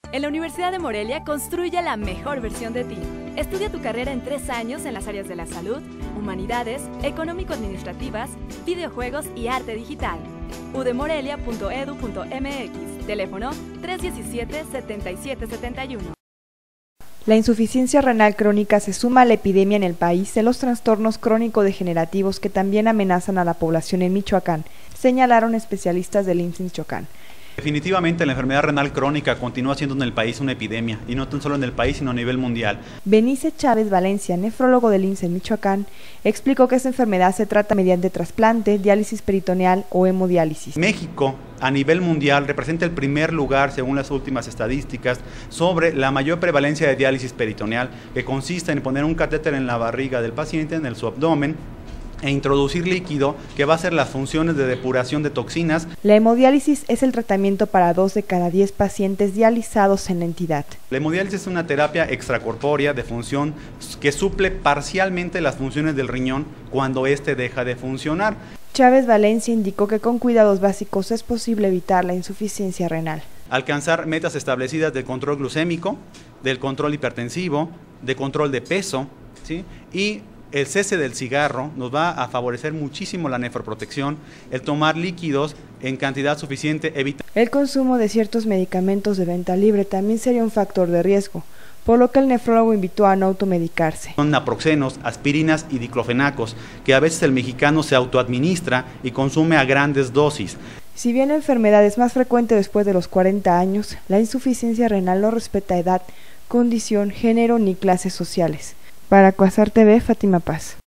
En la Universidad de Morelia construye la mejor versión de ti. Estudia tu carrera en 3 años en las áreas de la salud, humanidades, económico-administrativas, videojuegos y arte digital. udemorelia.edu.mx, teléfono 317-7771. La insuficiencia renal crónica se suma a la epidemia en el país de los trastornos crónico-degenerativos que también amenazan a la población en Michoacán, señalaron especialistas del IMSS Michoacán. Definitivamente la enfermedad renal crónica continúa siendo en el país una epidemia, y no tan solo en el país, sino a nivel mundial. Benice Chávez Valencia, nefrólogo del IMSS en Michoacán, explicó que esta enfermedad se trata mediante trasplante, diálisis peritoneal o hemodiálisis. México, a nivel mundial, representa el primer lugar, según las últimas estadísticas, sobre la mayor prevalencia de diálisis peritoneal, que consiste en poner un catéter en la barriga del paciente, en su abdomen, e introducir líquido que va a hacer las funciones de depuración de toxinas. La hemodiálisis es el tratamiento para 2 de cada 10 pacientes dializados en la entidad. La hemodiálisis es una terapia extracorpórea de función que suple parcialmente las funciones del riñón cuando éste deja de funcionar. Chávez Valencia indicó que con cuidados básicos es posible evitar la insuficiencia renal. Alcanzar metas establecidas del control glucémico, del control hipertensivo, de control de peso, ¿sí? Y el cese del cigarro nos va a favorecer muchísimo la nefroprotección, el tomar líquidos en cantidad suficiente, El consumo de ciertos medicamentos de venta libre también sería un factor de riesgo, por lo que el nefrólogo invitó a no automedicarse. Son naproxenos, aspirinas y diclofenacos, que a veces el mexicano se autoadministra y consume a grandes dosis. Si bien la enfermedad es más frecuente después de los 40 años, la insuficiencia renal no respeta edad, condición, género ni clases sociales. Para Cuasar TV, Fátima Paz.